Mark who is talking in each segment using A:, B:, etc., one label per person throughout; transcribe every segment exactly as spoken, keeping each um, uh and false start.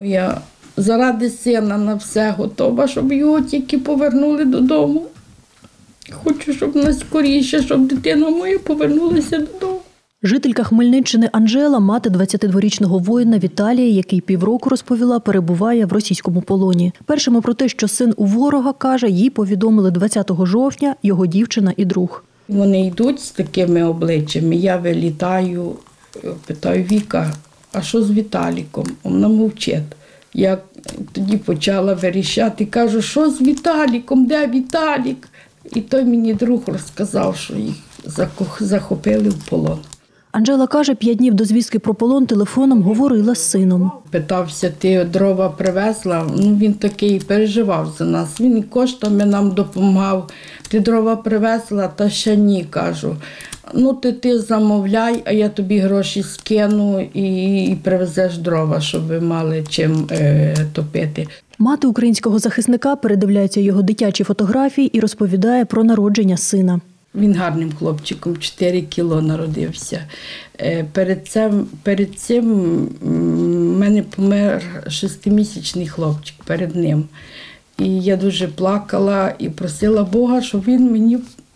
A: Я заради сина на все готова, щоб його тільки повернули додому. Хочу, щоб найскоріше, щоб дитина моя повернулася додому.
B: Жителька Хмельниччини Анжела, мати двадцятидворічного воїна Віталія, який півроку, розповіла, перебуває в російському полоні. Першими про те, що син у ворога, каже, їй повідомили двадцятого жовтня його дівчина і друг.
A: Вони йдуть з такими обличчями, я вилітаю, питаю: Віка, а що з Віталіком? Вона мовчить. Я тоді почала вирішати, кажу: що з Віталіком, де Віталік? І той мені друг розказав, що їх захопили в полон.
B: Анжела каже, п'ять днів до звістки про полон телефоном говорила з сином.
A: Питався: ти дрова привезла? Ну, він такий переживав за нас. Він коштами нам допомагав. Ти дрова привезла? Та ще ні, кажу. Ну, ти, ти замовляй, а я тобі гроші скину і, і привезеш дрова, щоб ви мали чим е, топити.
B: Мати українського захисника передивляється його дитячі фотографії і розповідає про народження сина.
A: Він гарним хлопчиком, чотири кіло народився. Перед цим, перед цим в мене помер шестимісячний хлопчик перед ним. І я дуже плакала і просила Бога, щоб він мені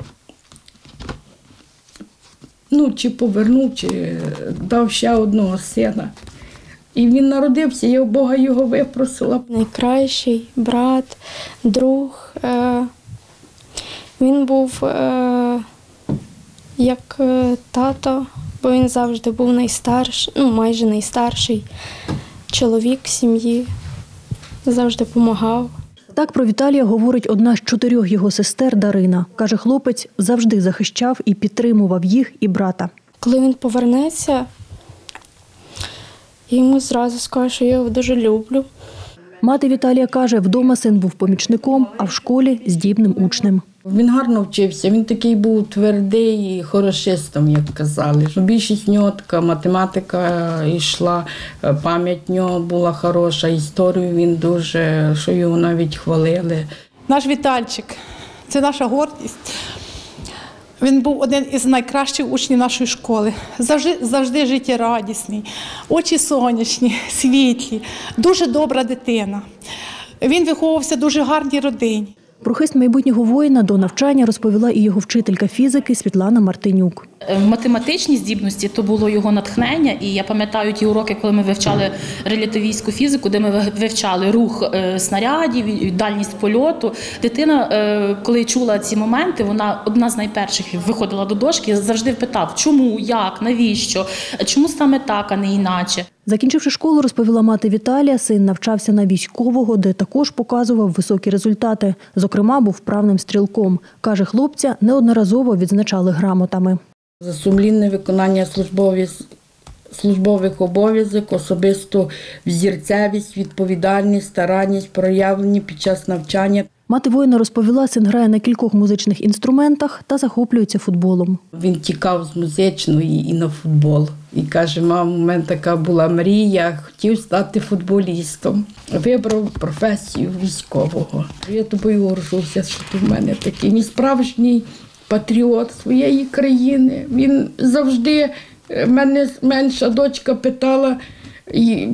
A: ну, чи повернув, чи дав ще одного сина. І він народився, я у Бога його випросила.
C: Найкращий брат, друг. Він був е, як е, тато, бо він завжди був найстарший, ну майже найстарший чоловік сім'ї, завжди допомагав.
B: Так про Віталія говорить одна з чотирьох його сестер Дарина. Каже, хлопець завжди захищав і підтримував їх і брата.
C: Коли він повернеться, я йому зразу скажу, що я його дуже люблю.
B: Мати Віталія каже, вдома син був помічником, а в школі – здібним учнем.
A: Він гарно вчився, він такий був твердий, хорошистом, як казали. Більшість в нього така математика йшла, пам'ять в нього була хороша, історію він дуже, що його навіть хвалили.
D: Наш Вітальчик – це наша гордість. Він був один із найкращих учнів нашої школи. Завжди, завжди життєрадісний, очі сонячні, світлі, дуже добра дитина. Він виховувався в дуже гарній родині.
B: Про хист майбутнього воїна до навчання розповіла і його вчителька фізики Світлана Мартинюк.
E: Математичні здібності – то було його натхнення. І я пам'ятаю ті уроки, коли ми вивчали релятивістську фізику, де ми вивчали рух снарядів, дальність польоту. Дитина, коли чула ці моменти, вона одна з найперших виходила до дошки і завжди питав: чому, як, навіщо, чому саме так, а не іначе.
B: Закінчивши школу, розповіла мати Віталія, син навчався на військового, де також показував високі результати. Зокрема, був вправним стрілком. Каже, хлопця неодноразово відзначали грамотами.
A: За сумлінне виконання службових, службових обов'язок, особисту взірцевість, відповідальність, старанність, проявлені під час навчання.
B: Мати воїна розповіла, син грає на кількох музичних інструментах та захоплюється футболом.
A: Він тікав з музичної і на футбол. І каже: мам, у мене така була мрія, хотів стати футболістом. Вибрав професію військового. Я тобою горжуся, що ти в мене такий. Він справжній патріот своєї країни. Він завжди, мене менша дочка питала, і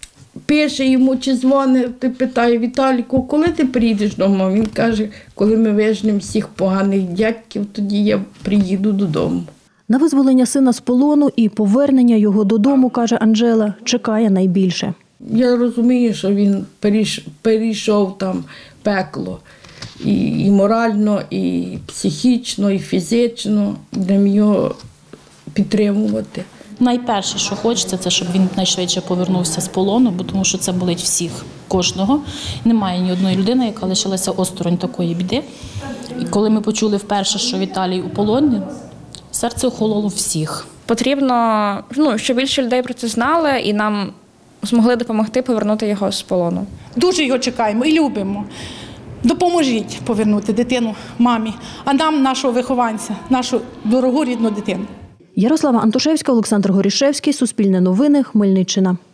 A: пише йому чи дзвонить, ти питає: Віталіку, коли ти приїдеш додому? Він каже: коли ми вижнемо всіх поганих дядьків, тоді я приїду додому.
B: На визволення сина з полону і повернення його додому, каже Анжела, чекає найбільше.
A: Я розумію, що він перейшов там пекло. І, і морально, і психічно, і фізично, будемо його підтримувати.
E: Найперше, що хочеться, це щоб він найшвидше повернувся з полону, бо тому що це болить всіх, кожного. Немає ні одної людини, яка лишилася осторонь такої біди. І коли ми почули вперше, що Віталій у полоні, серце охололо всіх.
F: Потрібно, ну, щоб більше людей про це знали і нам змогли допомогти повернути його з полону.
D: Дуже його чекаємо і любимо. Допоможіть повернути дитину мамі, а нам, нашого вихованця, нашу дорогу рідну дитину.
B: Ярослава Антошевська, Олександр Горішевський, Суспільне новини, Хмельниччина.